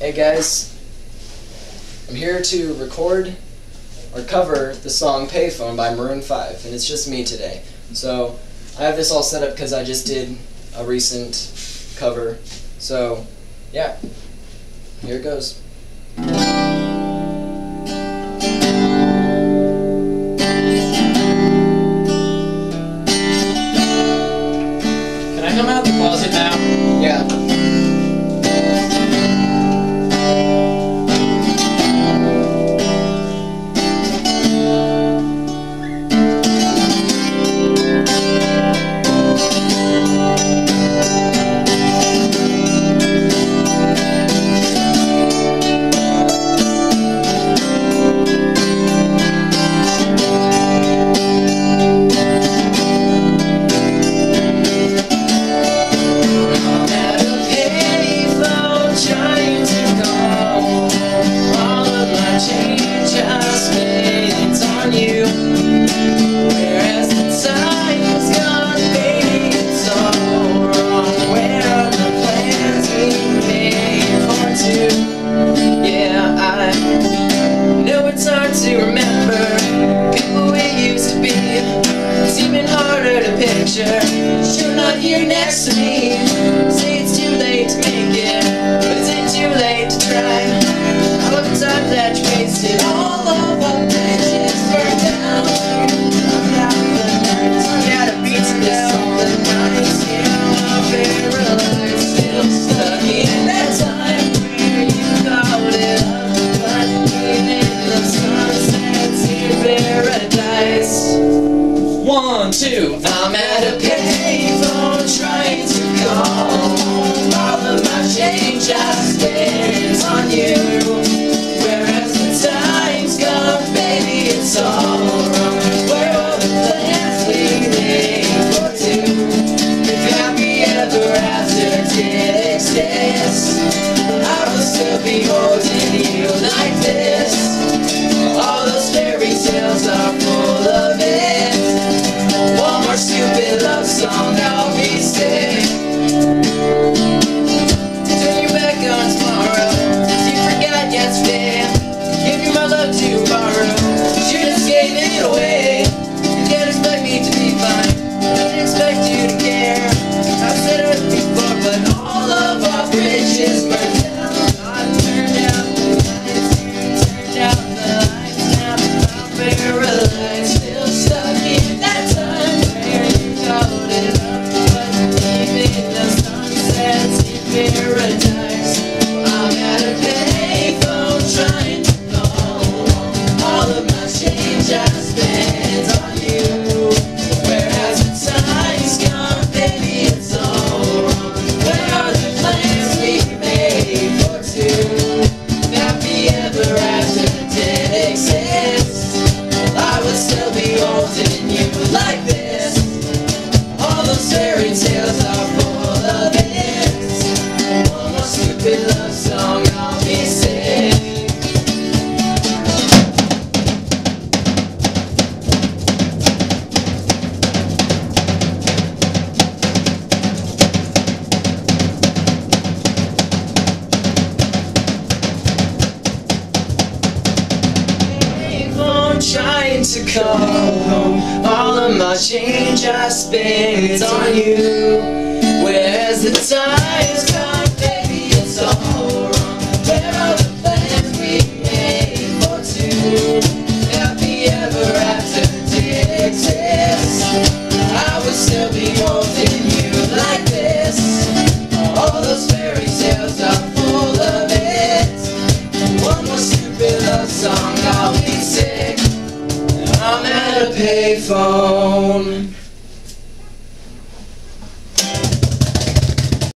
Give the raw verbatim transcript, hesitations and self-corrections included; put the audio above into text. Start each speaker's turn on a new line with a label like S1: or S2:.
S1: Hey guys, I'm here to record or cover the song Payphone by Maroon five, and it's just me today. So I have this all set up because I just did a recent cover. So yeah, here it goes.
S2: Can I come out of the closet now?
S1: Yeah. To remember people we used to be. It's even harder to picture you're not here next to me. Say it's too late to make it, but is it too late to try? All of the time that you wasted, all of the bridges burned down. I gotta beat to this all the nights. Yeah, I'm paralyzed, still stuck in that time where you called it up, but even the sunsets in paradise.
S2: One, two.
S1: I'm at a payphone trying to call. All of my change I spent on you. Whereas the time's gone, baby, it's all wrong. Where are the plans we made for two? If happy ever after did exist, I will still be holding you like this. All those fairy tales are full of it. One more stupid love song, I'll be sick. Turn your back on tomorrow, you forgot yesterday. Give you my love tomorrow, you just gave it away. You can't expect me to be fine, I didn't expect you to care. I've said it before, but all of our bridges burned down. I turned out the lights, you turned out the lights. Now I'm paralyzed, still stuck in that time where you called it up, but even the sunsets in paradise. I'm at a payphone trying to call. All of my change I spent on you. Whereas the time's gone, baby, it's all wrong. Where are the plans we made for two? Happy ever after did exist, I would still be holding you like this. All those fairy tales are full of it. One more stupid love song, I'll be sick. I'm trying to call home. All of my change I spent on you. Where's the time's gone, baby, it's all wrong. Where are the plans we made for two? Happy ever after did exist, I would still be holding you like this. All those fairy tales are full of it. One more stupid love song, I'll be sick. I'm at a payphone.